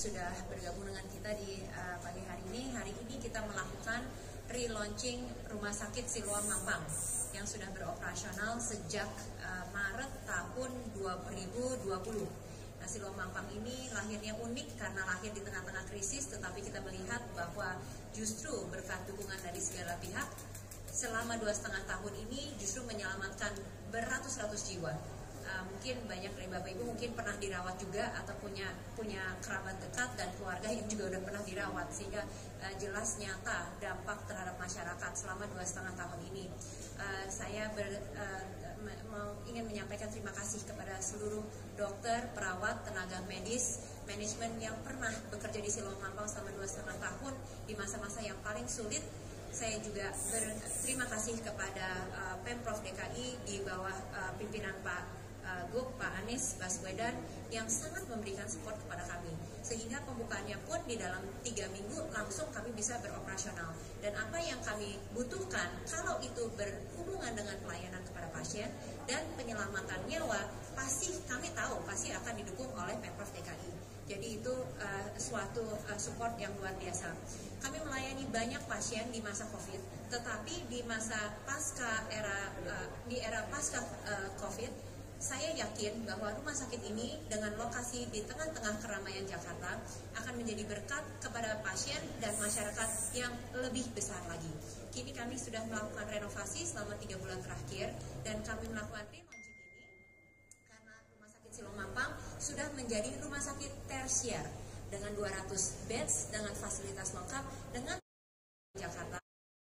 sudah bergabung dengan kita di pagi hari ini. Hari ini kita melakukan relaunching Rumah Sakit Siloam Mampang yang sudah beroperasional sejak Maret tahun 2020. Nah, Siloam Mampang ini lahirnya unik karena lahir di tengah-tengah krisis, tetapi kita melihat bahwa justru berkat dukungan dari segala pihak, selama 2,5 tahun ini justru menyelamatkan beratus-ratus jiwa. Mungkin banyak dari Bapak Ibu mungkin pernah dirawat juga atau punya kerabat dekat dan keluarga yang juga udah pernah dirawat, sehingga jelas nyata dampak terhadap masyarakat selama 2,5 tahun ini. Saya ingin menyampaikan terima kasih kepada seluruh dokter, perawat, tenaga medis, manajemen yang pernah bekerja di Siloam Mampang selama 2,5 tahun di masa-masa yang paling sulit. Saya juga berterima kasih kepada Pemprov DKI di bawah pimpinan Pak Anies Baswedan yang sangat memberikan support kepada kami, sehingga pembukaannya pun di dalam 3 minggu langsung kami bisa beroperasional. Dan apa yang kami butuhkan, kalau itu berhubungan dengan pelayanan kepada pasien dan penyelamatan nyawa, pasti kami tahu pasti akan didukung oleh Pemprov DKI. Jadi itu suatu support yang luar biasa. Kami melayani banyak pasien di masa COVID, tetapi di masa era pasca COVID, saya yakin bahwa rumah sakit ini dengan lokasi di tengah-tengah keramaian Jakarta akan menjadi berkat kepada pasien dan masyarakat yang lebih besar lagi. Kini kami sudah melakukan renovasi selama 3 bulan terakhir, dan kami melakukan relaunching ini karena Rumah Sakit Siloam Mampang sudah menjadi rumah sakit tersier dengan 200 beds dengan fasilitas lengkap dengan Jakarta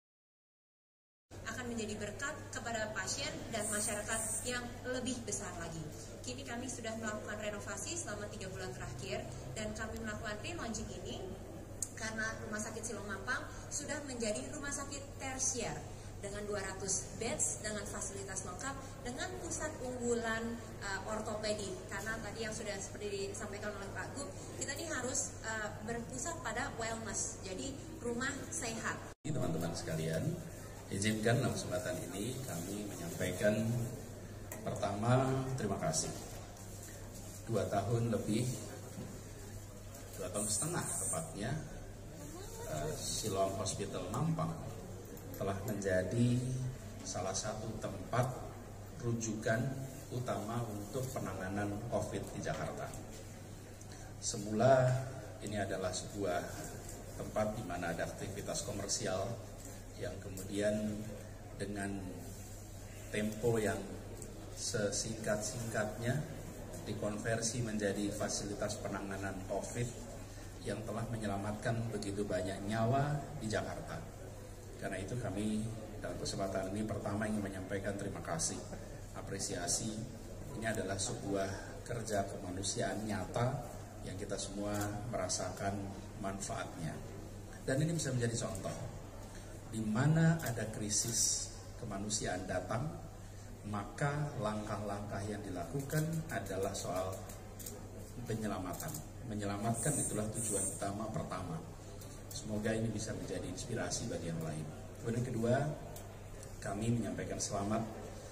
akan menjadi berkat kepada pasien dan masyarakat yang lebih besar lagi. Kini kami sudah melakukan renovasi selama 3 bulan terakhir, dan kami melakukan relaunching ini karena Rumah Sakit Siloam Mampang sudah menjadi rumah sakit tersier dengan 200 beds dengan fasilitas lengkap dengan pusat unggulan ortopedi. Karena tadi yang sudah seperti disampaikan oleh Pak Gub, kita ini harus berpusat pada wellness, jadi rumah sehat. Teman-teman sekalian, izinkan dalam kesempatan ini kami menyampaikan pertama terima kasih. 2 tahun lebih, 2,5 tahun tepatnya, Siloam Hospital Mampang telah menjadi salah satu tempat rujukan utama untuk penanganan COVID di Jakarta. Semula ini adalah sebuah tempat di mana ada aktivitas komersial yang kemudian dengan tempo yang sesingkat-singkatnya dikonversi menjadi fasilitas penanganan COVID yang telah menyelamatkan begitu banyak nyawa di Jakarta. Karena itu kami dalam kesempatan ini pertama ingin menyampaikan terima kasih, apresiasi. Ini adalah sebuah kerja kemanusiaan nyata yang kita semua merasakan manfaatnya. Dan ini bisa menjadi contoh. Di mana ada krisis kemanusiaan datang, maka langkah-langkah yang dilakukan adalah soal penyelamatan. Menyelamatkan itulah tujuan utama pertama. Semoga ini bisa menjadi inspirasi bagi yang lain. Kemudian kedua, kami menyampaikan selamat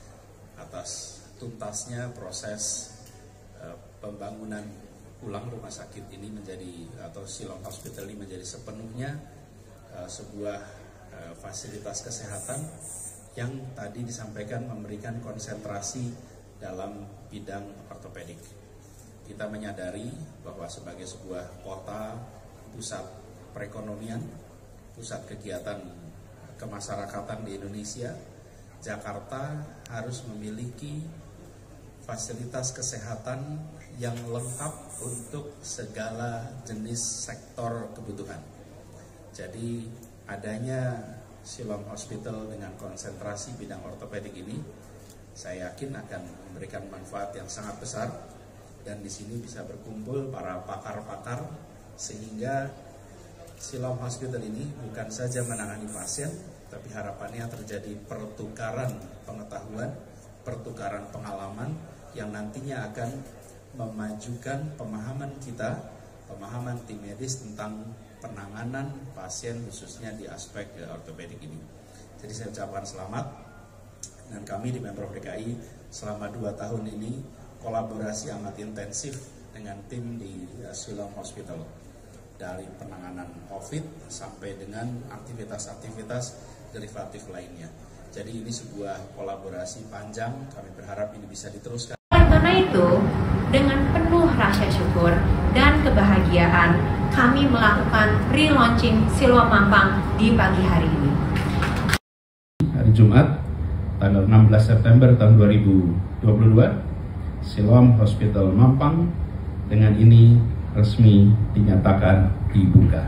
atas tuntasnya proses pembangunan ulang rumah sakit ini menjadi, atau Siloam Hospital ini menjadi sepenuhnya sebuah fasilitas kesehatan yang tadi disampaikan memberikan konsentrasi dalam bidang ortopedik. Kita menyadari bahwa sebagai sebuah kota pusat perekonomian, pusat kegiatan kemasyarakatan di Indonesia, Jakarta harus memiliki fasilitas kesehatan yang lengkap untuk segala jenis sektor kebutuhan. Jadi adanya Siloam Hospital dengan konsentrasi bidang ortopedik ini, saya yakin akan memberikan manfaat yang sangat besar, dan di sini bisa berkumpul para pakar-pakar sehingga Siloam Hospital ini bukan saja menangani pasien, tapi harapannya terjadi pertukaran pengetahuan, pertukaran pengalaman yang nantinya akan memajukan pemahaman kita, pemahaman tim medis tentang penanganan pasien khususnya di aspek ortopedik ini. Jadi saya ucapkan selamat, dan kami di Pemprov DKI selama 2 tahun ini kolaborasi amat intensif dengan tim di Siloam Hospital. dari penanganan COVID sampai dengan aktivitas-aktivitas derivatif lainnya. Jadi ini sebuah kolaborasi panjang, kami berharap ini bisa diteruskan. Karena itu, dengan penuh rasa syukur dan kebahagiaan, kami melakukan relaunching Siloam Mampang di pagi hari ini. Hari Jumat, tanggal 16 September tahun 2022, Siloam Hospital Mampang dengan ini resmi dinyatakan dibuka.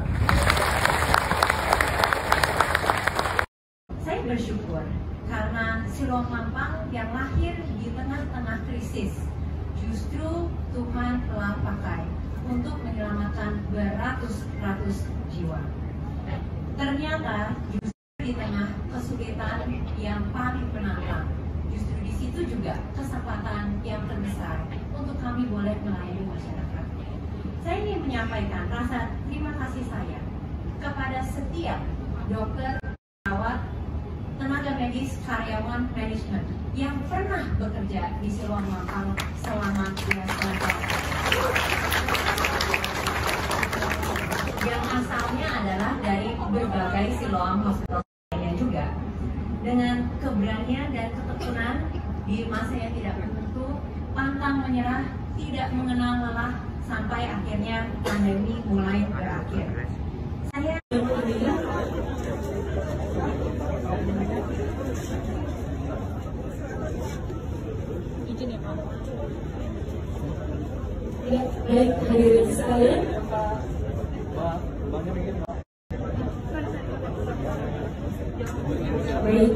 Saya bersyukur karena Siloam Mampang yang lahir di tengah-tengah krisis, justru Tuhan telah pakai untuk menyelamatkan beratus-ratus jiwa. Ternyata justru di tengah kesulitan yang paling menantang, justru di situ juga kesempatan yang terbesar untuk kami boleh melayani masyarakat. Saya ingin menyampaikan rasa terima kasih saya kepada setiap dokter, perawat, tenaga medis, karyawan manajemen yang pernah bekerja di Siloam Mampang selama 2 tahun. Yang asalnya adalah dari berbagai Siloam Hospital lainnya juga. Dengan keberanian dan ketekunan di masa yang tidak menentu, pantang menyerah, tidak mengenal lelah, sampai akhirnya pandemi mulai berakhir. Saya izin ya Pak. Ya, baik hadirin sekalian. Baik.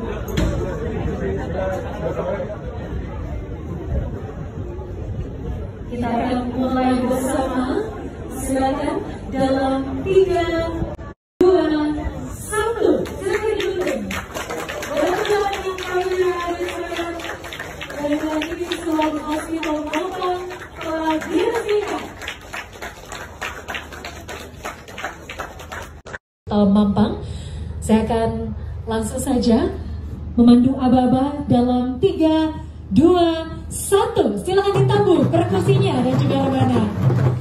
Kita akan mulai bersama. Silakan dalam 3, 2, 1. Silakan duduk. Teman-teman yang kami hadirkan, dari ini Siloam Hospital Mampang telah diresmikan. Mampang, saya akan langsung saja memandu aba-aba dalam 3, 2, 1. Silakan ditabuh perkusinya dan juga rebana.